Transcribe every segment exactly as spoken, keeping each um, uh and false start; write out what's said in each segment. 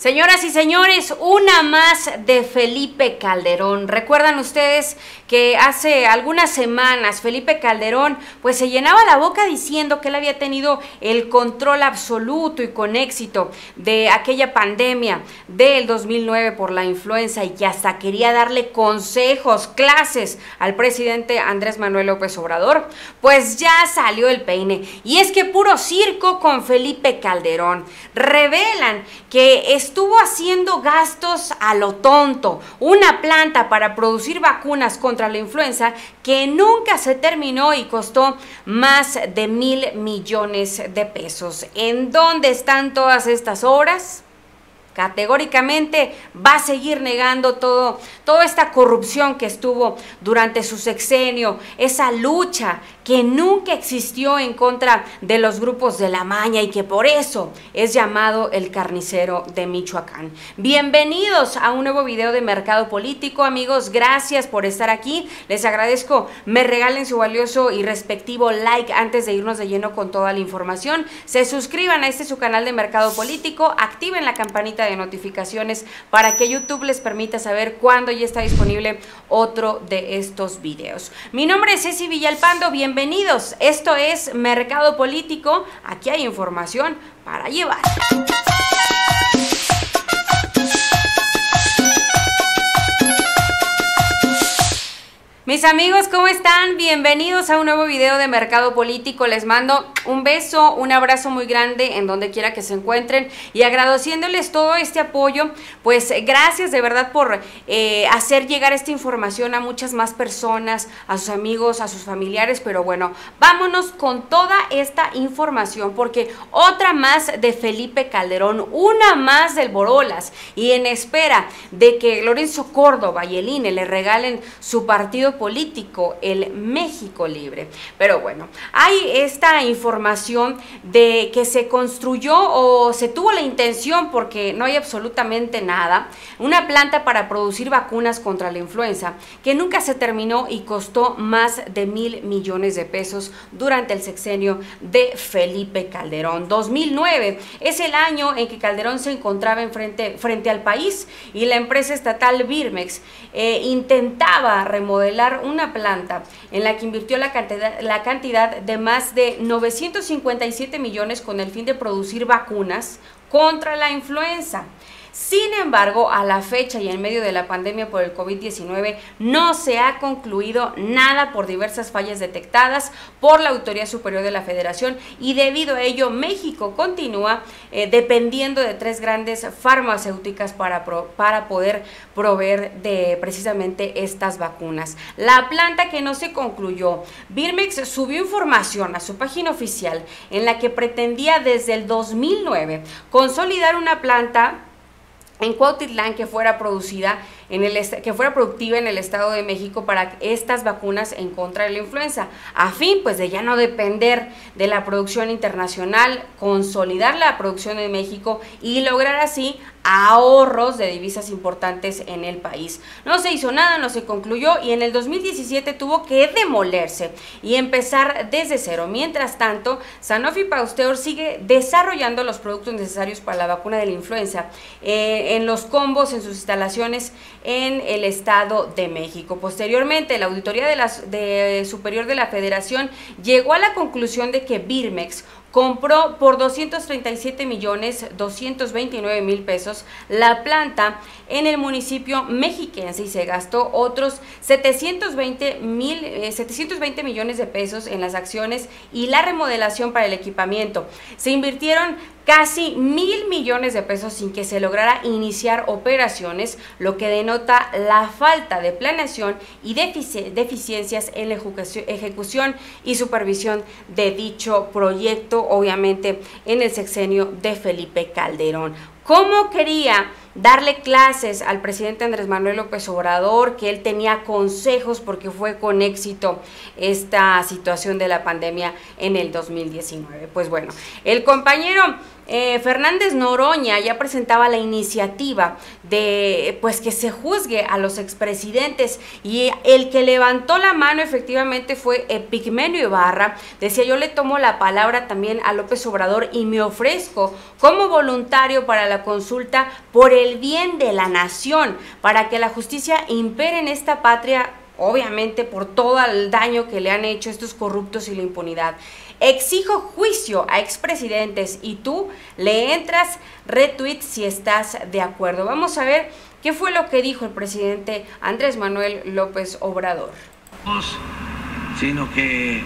Señoras y señores, una más de Felipe Calderón. ¿Recuerdan ustedes que hace algunas semanas Felipe Calderón pues se llenaba la boca diciendo que él había tenido el control absoluto y con éxito de aquella pandemia del dos mil nueve por la influenza y que hasta quería darle consejos, clases al presidente Andrés Manuel López Obrador? Pues ya salió el peine y es que puro circo con Felipe Calderón. Revelan que es estuvo haciendo gastos a lo tonto, una planta para producir vacunas contra la influenza que nunca se terminó y costó más de mil millones de pesos. ¿En dónde están todas estas obras? Categóricamente va a seguir negando todo, toda esta corrupción que estuvo durante su sexenio, esa lucha que nunca existió en contra de los grupos de la maña y que por eso es llamado el carnicero de Michoacán. Bienvenidos a un nuevo video de Mercado Político, amigos, gracias por estar aquí, les agradezco, me regalen su valioso y respectivo like antes de irnos de lleno con toda la información, se suscriban a este su canal de Mercado Político, activen la campanita de notificaciones para que YouTube les permita saber cuándo ya está disponible otro de estos videos. Mi nombre es Ceci Villalpando, bienvenidos, esto es Mercado Político, aquí hay información para llevar. Mis amigos, ¿cómo están? Bienvenidos a un nuevo video de Mercado Político. Les mando un beso, un abrazo muy grande en donde quiera que se encuentren y agradeciéndoles todo este apoyo, pues gracias de verdad por eh, hacer llegar esta información a muchas más personas, a sus amigos, a sus familiares, pero bueno, vámonos con toda esta información porque otra más de Felipe Calderón, una más del Borolas y en espera de que Lorenzo Córdoba y el I N E le regalen su partido político, el México Libre. Pero bueno, hay esta información de que se construyó o se tuvo la intención, porque no hay absolutamente nada, una planta para producir vacunas contra la influenza que nunca se terminó y costó más de mil millones de pesos durante el sexenio de Felipe Calderón. dos mil nueve es el año en que Calderón se encontraba en frente, frente al país y la empresa estatal Birmex eh, intentaba remodelar una planta en la que invirtió la cantidad, la cantidad de más de novecientos cincuenta y siete millones con el fin de producir vacunas contra la influenza. Sin embargo, a la fecha y en medio de la pandemia por el COVID diecinueve no se ha concluido nada por diversas fallas detectadas por la Auditoría Superior de la Federación y debido a ello México continúa eh, dependiendo de tres grandes farmacéuticas para, pro, para poder proveer de precisamente estas vacunas. La planta que no se concluyó, Birmex subió información a su página oficial en la que pretendía desde el dos mil nueve consolidar una planta en Cuautitlán que fuera producida en el que fuera productiva en el Estado de México para estas vacunas en contra de la influenza, a fin pues de ya no depender de la producción internacional, consolidar la producción en México y lograr así ahorros de divisas importantes en el país. No se hizo nada, no se concluyó y en el dos mil diecisiete tuvo que demolerse y empezar desde cero. Mientras tanto, Sanofi Pasteur sigue desarrollando los productos necesarios para la vacuna de la influenza eh, en los combos en sus instalaciones en el Estado de México. Posteriormente, la Auditoría de la, de Superior de la Federación llegó a la conclusión de que Birmex compró por doscientos treinta y siete millones doscientos veintinueve mil pesos la planta en el municipio mexiquense y se gastó otros setecientos veinte millones de pesos en las acciones y la remodelación para el equipamiento. Se invirtieron casi mil millones de pesos sin que se lograra iniciar operaciones, lo que denota la falta de planeación y defici deficiencias en la ejecución y supervisión de dicho proyecto, obviamente en el sexenio de Felipe Calderón. ¿Cómo quería darle clases al presidente Andrés Manuel López Obrador que él tenía consejos porque fue con éxito esta situación de la pandemia en el dos mil diecinueve? Pues bueno, el compañero eh, Fernández Noroña ya presentaba la iniciativa de pues que se juzgue a los expresidentes, y el que levantó la mano efectivamente fue Epigmenio Ibarra. Decía: yo le tomo la palabra también a López Obrador y me ofrezco como voluntario para la consulta por el bien de la nación, para que la justicia impere en esta patria, obviamente por todo el daño que le han hecho estos corruptos y la impunidad. Exijo juicio a expresidentes y tú le entras retweet si estás de acuerdo. Vamos a ver qué fue lo que dijo el presidente Andrés Manuel López Obrador. Sino que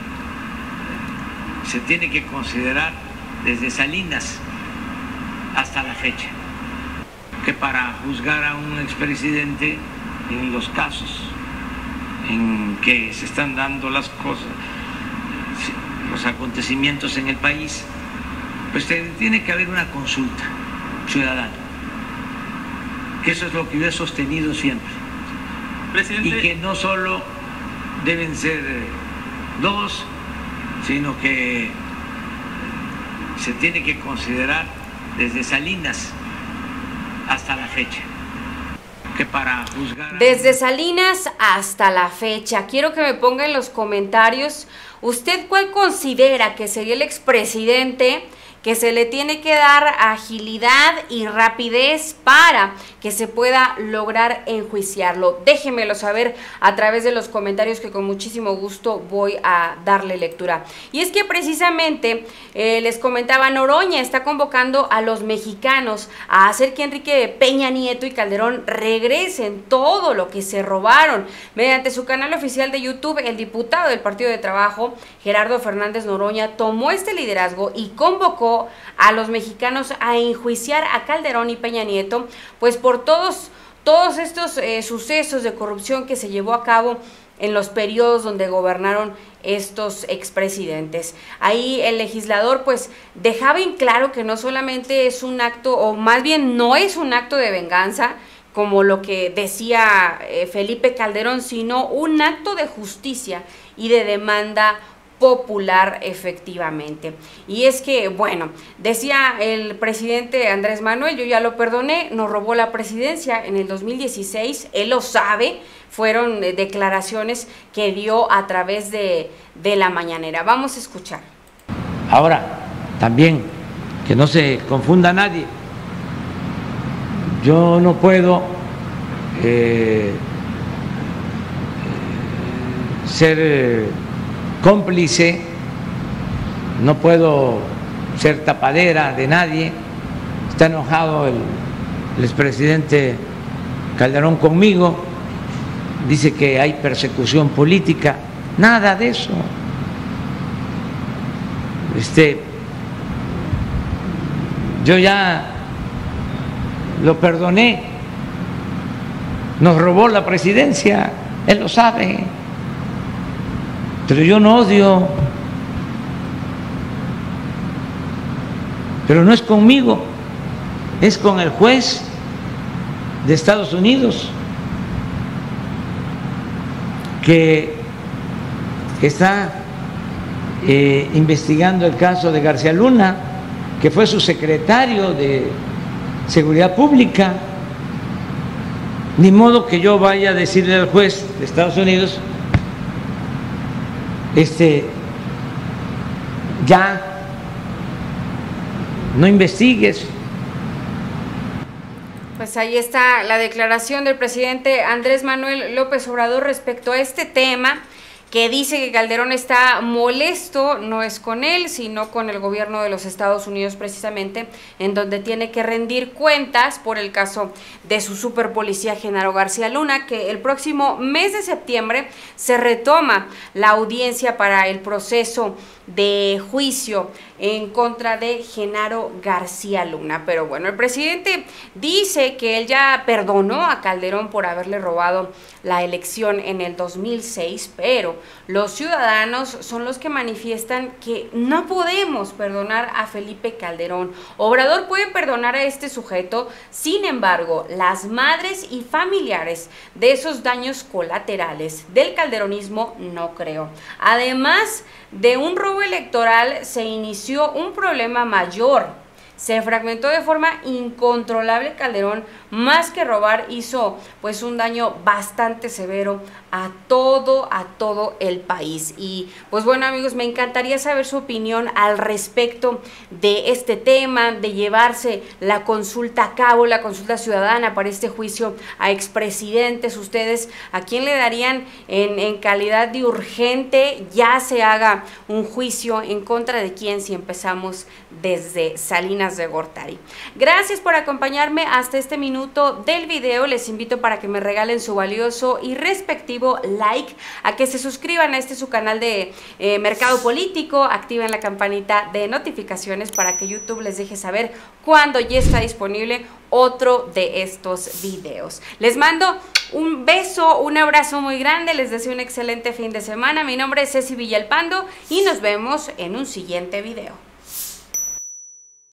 se tiene que considerar desde Salinas hasta la fecha que para juzgar a un expresidente en los casos en que se están dando las cosas, los acontecimientos en el país, pues tiene que haber una consulta ciudadana, que eso es lo que yo he sostenido siempre. Presidente. Y que no solo deben ser dos, sino que se tiene que considerar desde Salinas hasta la fecha. Que para juzgar... Desde Salinas hasta la fecha. Quiero que me ponga en los comentarios, ¿usted cuál considera que sería el expresidente que se le tiene que dar agilidad y rapidez para que se pueda lograr enjuiciarlo? Déjenmelo saber a través de los comentarios, que con muchísimo gusto voy a darle lectura. Y es que precisamente eh, les comentaba, Noroña está convocando a los mexicanos a hacer que Enrique Peña Nieto y Calderón regresen todo lo que se robaron. Mediante su canal oficial de YouTube, el diputado del Partido de Trabajo, Gerardo Fernández Noroña, tomó este liderazgo y convocó a los mexicanos a enjuiciar a Calderón y Peña Nieto, pues por todos, todos estos eh, sucesos de corrupción que se llevó a cabo en los periodos donde gobernaron estos expresidentes. Ahí el legislador pues dejaba en claro que no solamente es un acto, o más bien no es un acto de venganza, como lo que decía eh, Felipe Calderón, sino un acto de justicia y de demanda popular efectivamente. Y es que, bueno, decía el presidente Andrés Manuel: yo ya lo perdoné, nos robó la presidencia en el dos mil dieciséis, él lo sabe, fueron eh, declaraciones que dio a través de, de la mañanera. Vamos a escuchar. Ahora, también, que no se confunda nadie, yo no puedo eh, ser... Eh, cómplice, no puedo ser tapadera de nadie. Está enojado el, el expresidente Calderón conmigo, dice que hay persecución política, nada de eso. Este, yo ya lo perdoné, nos robó la presidencia, él lo sabe. Pero yo no odio, pero no es conmigo, es con el juez de Estados Unidos que está eh, investigando el caso de García Luna, que fue su secretario de Seguridad Pública. Ni modo que yo vaya a decirle al juez de Estados Unidos: Este, ya no investigues. Pues ahí está la declaración del presidente Andrés Manuel López Obrador respecto a este tema, que dice que Calderón está molesto, no es con él, sino con el gobierno de los Estados Unidos precisamente, en donde tiene que rendir cuentas por el caso de su superpolicía Genaro García Luna, que el próximo mes de septiembre se retoma la audiencia para el proceso de juicio en contra de Genaro García Luna. Pero bueno, el presidente dice que él ya perdonó a Calderón por haberle robado la elección en el dos mil seis, pero los ciudadanos son los que manifiestan que no podemos perdonar a Felipe Calderón. Obrador puede perdonar a este sujeto, sin embargo, las madres y familiares de esos daños colaterales del calderonismo no creo. Además de un robo electoral, se inició un problema mayor. se fragmentó de forma incontrolable. Calderón, más que robar, hizo pues un daño bastante severo a todo, a todo el país. Y pues bueno, amigos, me encantaría saber su opinión al respecto de este tema, de llevarse la consulta a cabo, la consulta ciudadana para este juicio a expresidentes. Ustedes, ¿a quién le darían en, en calidad de urgente ya se haga un juicio en contra de quién si empezamos desde Salinas de Gortari? Gracias por acompañarme hasta este minuto del video. Les invito para que me regalen su valioso y respectivo like, a que se suscriban a este su canal de eh, Mercado Político, activen la campanita de notificaciones para que YouTube les deje saber cuando ya está disponible otro de estos videos. Les mando un beso, un abrazo muy grande, les deseo un excelente fin de semana. Mi nombre es Ceci Villalpando y nos vemos en un siguiente video.